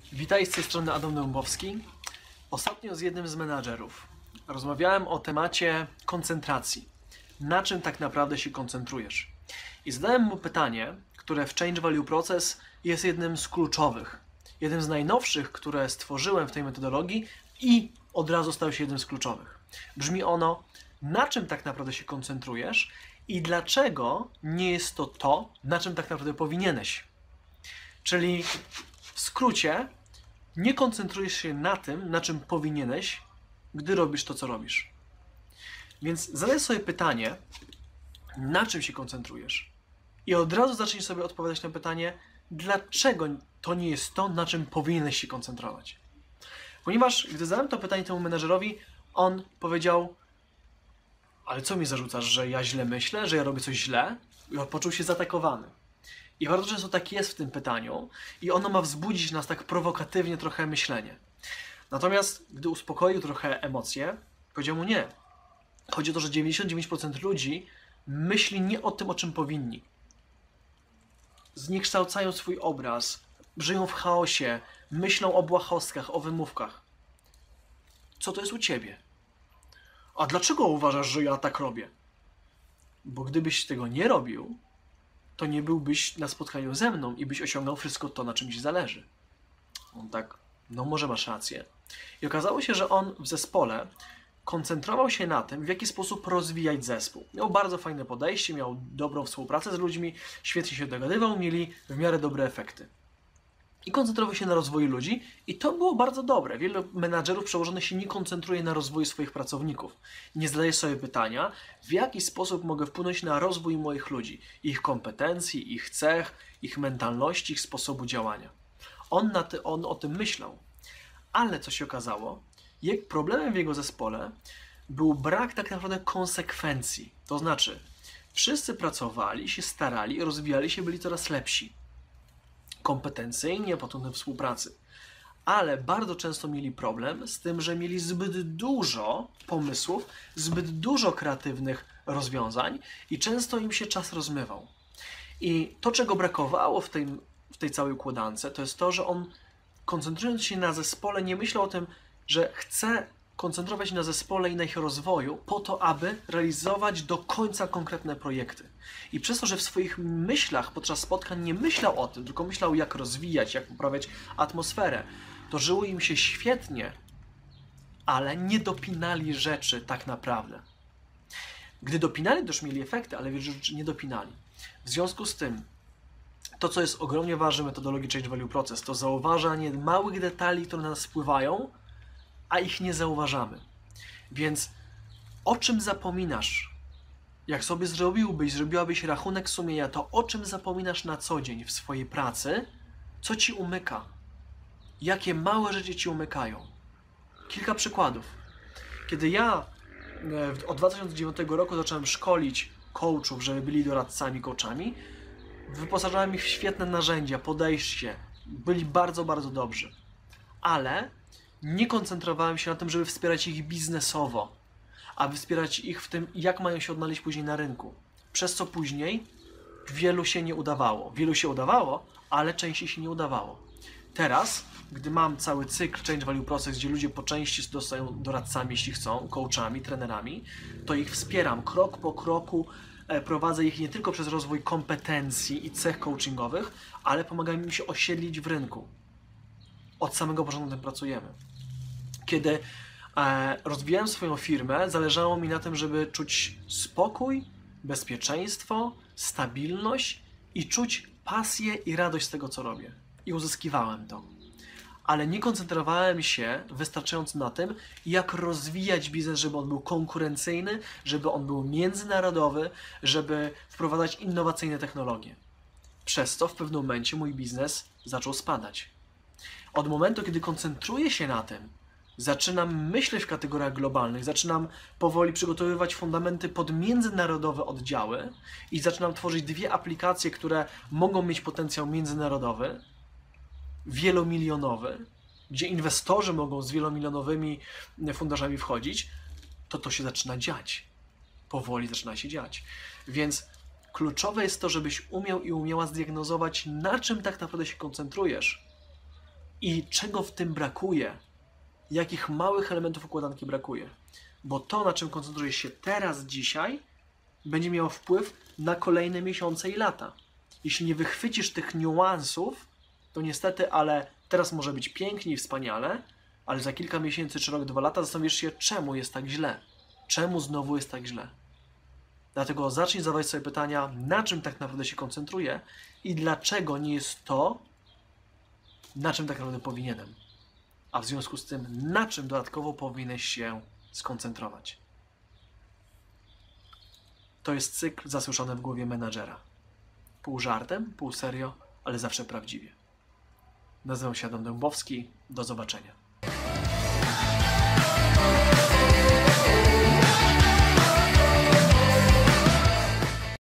Witaj, z tej strony Adam Dębowski. Ostatnio z jednym z menadżerów rozmawiałem o temacie koncentracji. Na czym tak naprawdę się koncentrujesz? I zadałem mu pytanie, które w Change Value Process jest jednym z kluczowych. Jednym z najnowszych, które stworzyłem w tej metodologii i od razu stał się jednym z kluczowych. Brzmi ono: na czym tak naprawdę się koncentrujesz i dlaczego nie jest to, na czym tak naprawdę powinieneś? Czyli w skrócie, nie koncentrujesz się na tym, na czym powinieneś, gdy robisz to, co robisz. Więc zadaj sobie pytanie, na czym się koncentrujesz? I od razu zacznij sobie odpowiadać na pytanie, dlaczego to nie jest to, na czym powinieneś się koncentrować. Ponieważ gdy zadałem to pytanie temu menedżerowi, on powiedział: ale co mi zarzucasz, że ja źle myślę, że ja robię coś źle? I on poczuł się zaatakowany. I bardzo często tak jest w tym pytaniu i ono ma wzbudzić nas tak prowokatywnie trochę myślenie. Natomiast gdy uspokoił trochę emocje, powiedział mu: nie. Chodzi o to, że 99% ludzi myśli nie o tym, o czym powinni. Zniekształcają swój obraz, żyją w chaosie, myślą o błahostkach, o wymówkach. Co to jest u ciebie? A dlaczego uważasz, że ja tak robię? Bo gdybyś tego nie robił, to nie byłbyś na spotkaniu ze mną i byś osiągnął wszystko to, na czym ci zależy. On tak: no może masz rację. I okazało się, że on w zespole koncentrował się na tym, w jaki sposób rozwijać zespół. Miał bardzo fajne podejście, miał dobrą współpracę z ludźmi, świetnie się dogadywał, mieli w miarę dobre efekty. I koncentrował się na rozwoju ludzi i to było bardzo dobre. Wielu menadżerów przełożonych się nie koncentruje na rozwoju swoich pracowników. Nie zadaje sobie pytania, w jaki sposób mogę wpłynąć na rozwój moich ludzi, ich kompetencji, ich cech, ich mentalności, ich sposobu działania. On o tym myślał. Ale co się okazało? Problemem w jego zespole był brak tak naprawdę konsekwencji. To znaczy, wszyscy pracowali, się starali, rozwijali się, byli coraz lepsi. Kompetencyjnie, pod kątem współpracy. Ale bardzo często mieli problem z tym, że mieli zbyt dużo pomysłów, zbyt dużo kreatywnych rozwiązań i często im się czas rozmywał. I to, czego brakowało w tej całej układance, to jest to, że on, koncentrując się na zespole, nie myślał o tym, że chce koncentrować się na zespole i na ich rozwoju po to, aby realizować do końca konkretne projekty. I przez to, że w swoich myślach podczas spotkań nie myślał o tym, tylko myślał, jak rozwijać, jak poprawiać atmosferę, to żyło im się świetnie, ale nie dopinali rzeczy tak naprawdę. Gdy dopinali, to już mieli efekty, ale wiele rzeczy nie dopinali. W związku z tym, to, co jest ogromnie ważne w metodologii Change Value Process, to zauważanie małych detali, które na nas wpływają, a ich nie zauważamy. Więc o czym zapominasz? Jak sobie zrobiłabyś rachunek sumienia, to o czym zapominasz na co dzień w swojej pracy? Co ci umyka? Jakie małe rzeczy ci umykają? Kilka przykładów. Kiedy ja od 2009 roku zacząłem szkolić coachów, żeby byli doradcami, coachami, wyposażałem ich w świetne narzędzia, podejście. Byli bardzo, bardzo dobrzy. Ale nie koncentrowałem się na tym, żeby wspierać ich biznesowo, a wspierać ich w tym, jak mają się odnaleźć później na rynku. Przez co później wielu się nie udawało. Wielu się udawało, ale części się nie udawało. Teraz, gdy mam cały cykl Change Value Process, gdzie ludzie po części dostają doradcami, jeśli chcą, coachami, trenerami, to ich wspieram krok po kroku, prowadzę ich nie tylko przez rozwój kompetencji i cech coachingowych, ale pomagam im się osiedlić w rynku. Od samego początku nad tym pracujemy. Kiedy rozwijałem swoją firmę, zależało mi na tym, żeby czuć spokój, bezpieczeństwo, stabilność i czuć pasję i radość z tego, co robię. I uzyskiwałem to. Ale nie koncentrowałem się wystarczająco na tym, jak rozwijać biznes, żeby on był konkurencyjny, żeby on był międzynarodowy, żeby wprowadzać innowacyjne technologie. Przez to w pewnym momencie mój biznes zaczął spadać. Od momentu, kiedy koncentruję się na tym, zaczynam myśleć w kategoriach globalnych, zaczynam powoli przygotowywać fundamenty pod międzynarodowe oddziały i zaczynam tworzyć dwie aplikacje, które mogą mieć potencjał międzynarodowy, wielomilionowy, gdzie inwestorzy mogą z wielomilionowymi funduszami wchodzić, to się zaczyna dziać. Powoli zaczyna się dziać. Więc kluczowe jest to, żebyś umiał i umiała zdiagnozować, na czym tak naprawdę się koncentrujesz i czego w tym brakuje, jakich małych elementów układanki brakuje. Bo to, na czym koncentrujesz się teraz, dzisiaj, będzie miało wpływ na kolejne miesiące i lata. Jeśli nie wychwycisz tych niuansów, to niestety, ale teraz może być pięknie i wspaniale, ale za kilka miesięcy, czy rok, 2 lata zastanowisz się, czemu jest tak źle. Czemu znowu jest tak źle. Dlatego zacznij zadawać sobie pytania, na czym tak naprawdę się koncentruję i dlaczego nie jest to, na czym tak naprawdę powinienem. A w związku z tym, na czym dodatkowo powinieneś się skoncentrować. To jest cykl zasłyszany w głowie menadżera. Pół żartem, pół serio, ale zawsze prawdziwie. Nazywam się Adam Dębowski. Do zobaczenia.